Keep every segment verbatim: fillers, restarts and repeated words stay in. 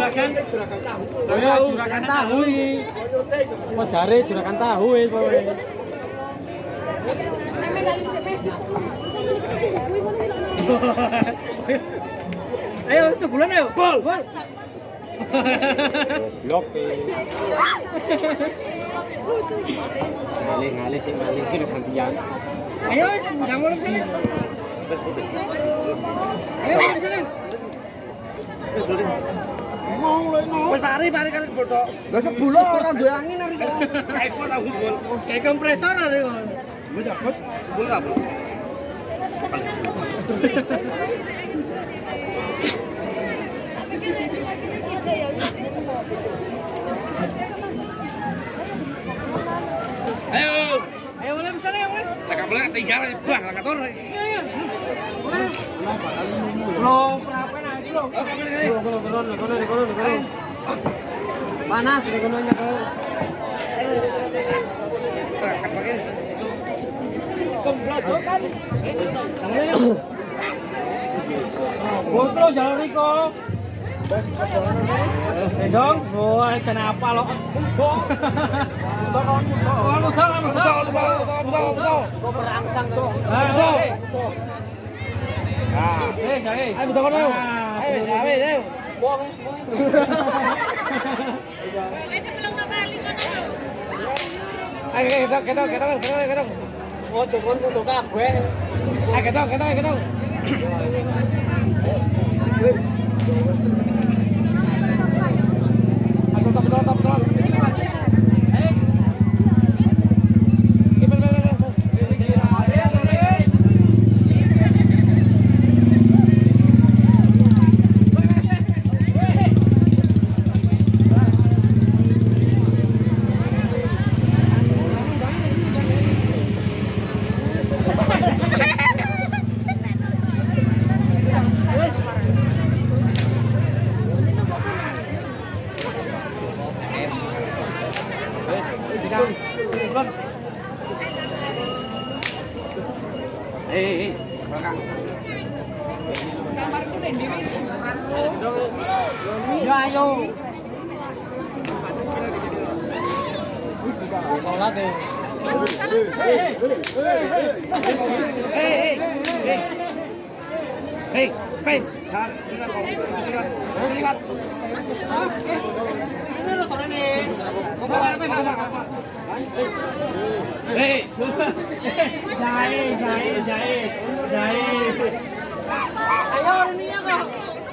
juragan juragan tahu. Oh ya juragan tahu iki. Kok jare juragan tahu iki kowe. Ayo sebulan ayo. Gol. Gol. Blok. Ngalih-ngalih sih ngalih iki gantian. Ayo jangan mulai sini. Ayo mulai sini. Mau lho no. Wis pari pari kali botok. Lah sebulan ora duwe angin ari kok. Kayak kok tahu gol. Kayak kompresor ari kok. Wis cepet. Sebulan apa? Ayo. Ayo mulai misalnya yang mulai. Lah boleh tinggal bah lah kator. Iya iya. Belum berapa nanti lo. Kono kono kono kono kono. Panas di kononya kau. Kemblajokan. Botol jalan Riko. Eh dong, wah kenapa lo? Betul, betul, betul, betul, betul, betul. Kau berangsang tuh. Betul. Ah, eh, eh. Ayo betul kan? Ayo, ayo, ayo. Buang, buang. Sebelum kembali kan itu. Ayo, kita, kita, kita, kita, kita. Oh, cuman untuk kabeh. Ayo, kita, kita, kita. Stop, stop, stop, stop. Eh, eh, belakang. Kamarku ning ndi wis? Yo ayo. Wis salat e. Hei, hei, hei. Hei, hei. Lihat, lihat. Lihat. Ini lo korene. Kok apa? Hei, jahe, jahe, jahe, jahe. Ayo ini ya kok.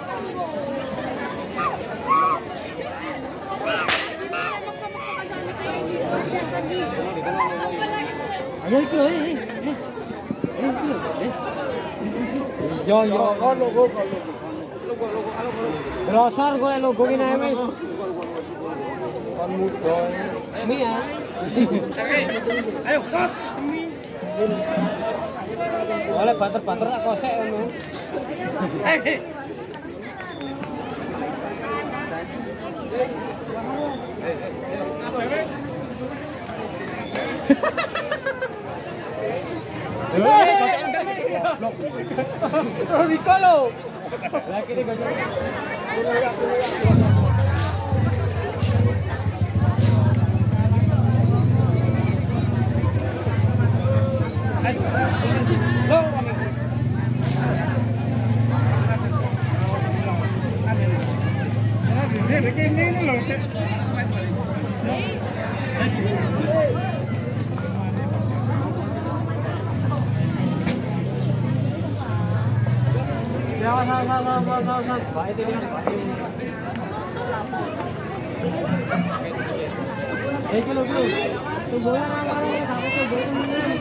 Ayo itu, eh, eh, eh. Yo yo, kau logo, kau logo, logo, logo, logo. Brosor kau logo ini wis. Kon muda. Mi ya. Ayo, kot. Oleh bater-bater tak kosek ngono. Eh. Riko lo. Lagi ni gojek. Eh kilo kilo, tu bola na maro na kamu tu bola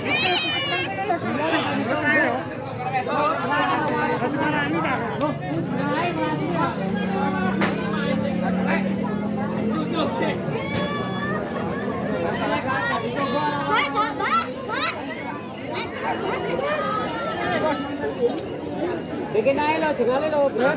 bikin aja lo, jangan lo, bro.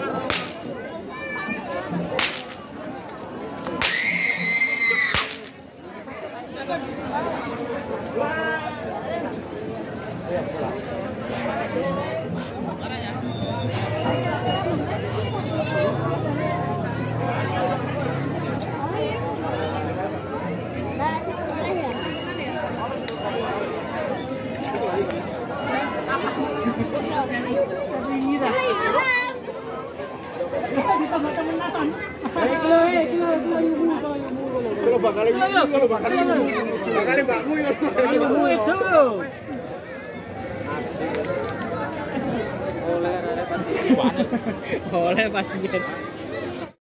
Kalau bakal ini, kalau bakal ini, bakal ini bakmu ya. Bakmu itu. Oleh pasien. Oleh pasien.